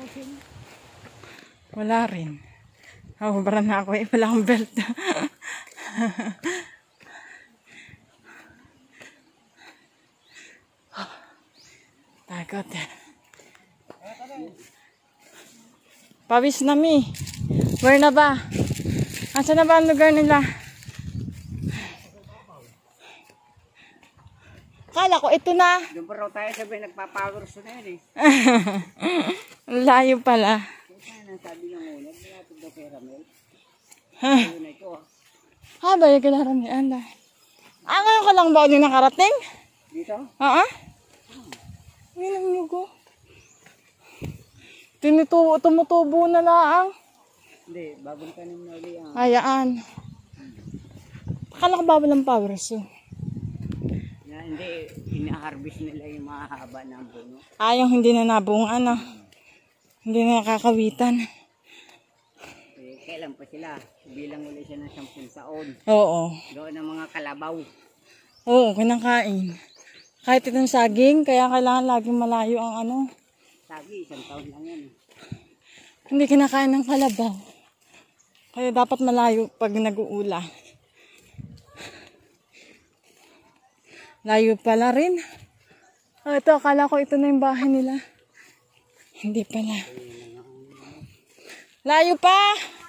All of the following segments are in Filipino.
Wala rin. Oh, bara na ako eh. Wala akong belt. Takot. Pawis na mi. Where na ba? Asa na ba ang lugar nila? Kala ko ito na. Doon pa raw tayo sabi nagpa-power so na yun eh. Layo pala. Kaya sabi ng una, natin daw kay Ramel. Ha? Yun na ito ah. Ha, ba yung kailangan ni Anda? Ah, ngayon ka lang ba yung nakarating? Dito? Oo. Ngayon ang lugo. Tumutubo na laang. Hindi, bagong tanim na uli ang... Hayaan. Akala ko ba walang power so. Hindi, ina-harvest nila yung mahaba na puno. Yung hindi na nabungan ano. Hindi na nakakawitan. Eh, kailan pa sila? Bilang uli siya ng 10 taon. Oo. Doon ang mga kalabaw. Oo, kinakain. Kahit itong saging, kaya kailangan laging malayo ang ano. Sagi, 1 taon lang yan. Hindi kinakain ng kalabaw. Kaya dapat malayo pag nag-uula. Layo pala rin. Oh, ito, akala ko ito na yung bahay nila. Hindi pala. Layo pa!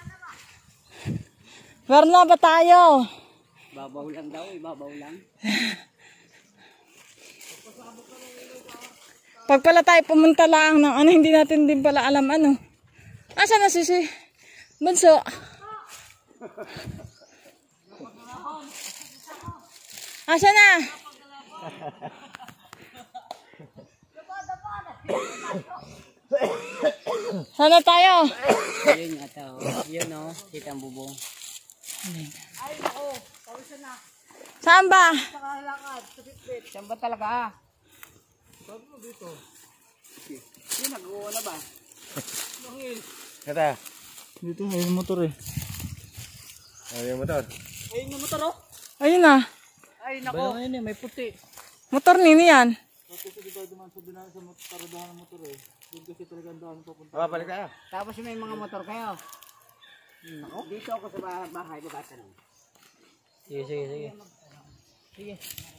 Where na ba tayo? Babaw lang daw, babaw lang. Pag pala tayo pumunta lang ng ano, hindi natin din pala alam ano. Asa na si Bunso? Asa na? Sana tayo? Yun nga to. Yun o, kita ang bubong. Ay, nako. Pawisan na. Saan ba? Sa kalakad, sa pitpit. Saan ba talaga ah? Saan mo dito? Yun, nag-uwa na ba? Nangil. Kata. Dito, ayun motor eh. Ayun motor. Ayun yung motor oh. Ayun na. Ay, nako. Ayun eh, may puti. Motor nini yan. Balik tayo. Tapos may mga motor kayo. Dito ako sa bahay, bukatan. Sige, sige, sige. Sige.